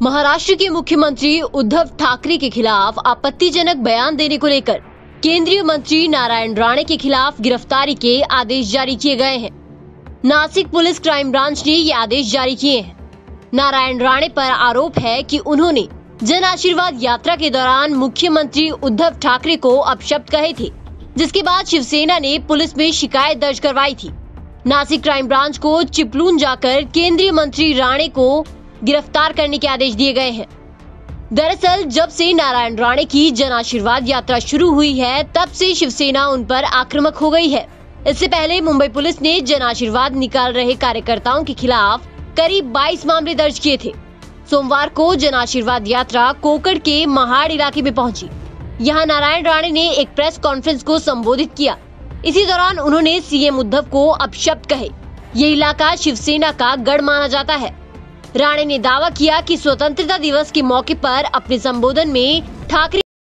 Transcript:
महाराष्ट्र के मुख्यमंत्री उद्धव ठाकरे के खिलाफ आपत्तिजनक बयान देने को लेकर केंद्रीय मंत्री नारायण राणे के खिलाफ गिरफ्तारी के आदेश जारी किए गए हैं। नासिक पुलिस क्राइम ब्रांच ने ये आदेश जारी किए हैं। नारायण राणे पर आरोप है कि उन्होंने जन आशीर्वाद यात्रा के दौरान मुख्यमंत्री उद्धव ठाकरे को अपशब्द कहे थे, जिसके बाद शिवसेना ने पुलिस में शिकायत दर्ज करवाई थी। नासिक क्राइम ब्रांच को चिपलून जाकर केंद्रीय मंत्री राणे को गिरफ्तार करने के आदेश दिए गए हैं। दरअसल जब से नारायण राणे की जन आशीर्वाद यात्रा शुरू हुई है, तब से शिवसेना उन पर आक्रामक हो गई है। इससे पहले मुंबई पुलिस ने जन आशीर्वाद निकाल रहे कार्यकर्ताओं के खिलाफ करीब 22 मामले दर्ज किए थे। सोमवार को जन आशीर्वाद यात्रा कोकड़ के महाड़ इलाके में पहुंची। यहां नारायण राणे ने एक प्रेस कॉन्फ्रेंस को संबोधित किया। इसी दौरान उन्होंने सीएम उद्धव को अपशब्द कहे। ये इलाका शिवसेना का गढ़ माना जाता है। राणे ने दावा किया कि स्वतंत्रता दिवस के मौके पर अपने संबोधन में ठाकरे